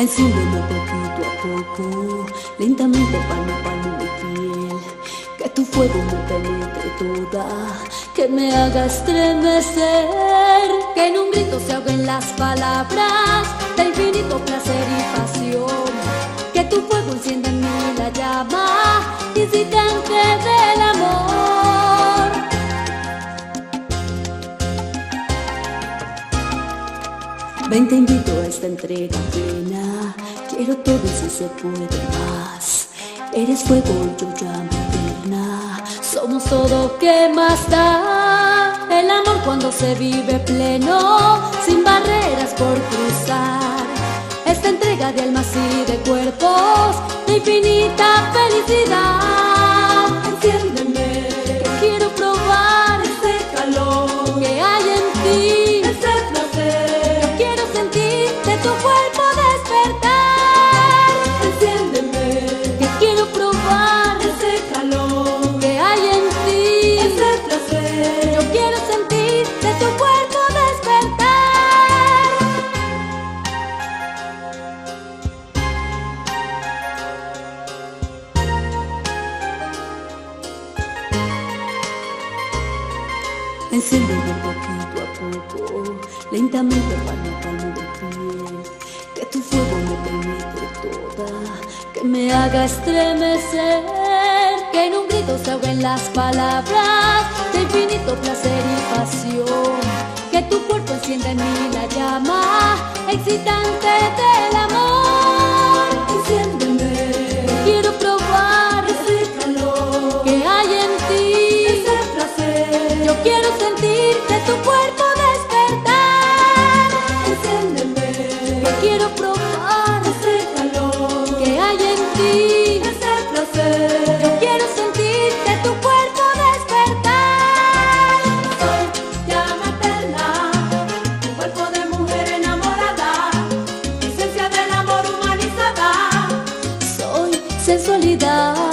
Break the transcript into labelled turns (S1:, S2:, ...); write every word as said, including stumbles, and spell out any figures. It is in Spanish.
S1: Enciéndeme poquito a poco, lentamente palmo a palmo mi piel. Que tu fuego me penetre toda, que me haga estremecer. Que en un grito se ahoguen las palabras de infinito placer y pasión. Que tu fuego encienda en mí la llama incitante del amor. Ven, te invito a esta entrega plena. Quiero todo y si se puede más. Eres fuego, yo llamo eterna. Somos todo, ¿qué más da? El amor cuando se vive pleno, sin barreras por cruzar. Esta entrega de almas y de cuerpos, de infinita felicidad. Enciéndeme, que quiero probar ese calor que hay en ti, ese placer. Yo quiero sentir de tu cuerpo despertar. Enciéndeme, que quiero probar ese calor que hay en ti, ese placer. Yo quiero sentir de tu cuerpo despertar. Enciéndeme poquito a poco, lentamente palmo a palmo de piel. Que tu fuego me penetre toda, que me haga estremecer. Que en un grito se ahoguen las palabras de infinito placer y pasión. Que tu cuerpo encienda en mí la llama excitante del amor. Enciéndeme, quiero probar ese calor que hay en ti, ese placer. Yo quiero sentir de tu cuerpo despertar. Enciéndeme, quiero probar ese calor que hay en ti, ese placer. Yo quiero sentir de tu cuerpo despertar. Soy llama eterna, un cuerpo de mujer enamorada, esencia del amor humanizada. Soy sensualidad.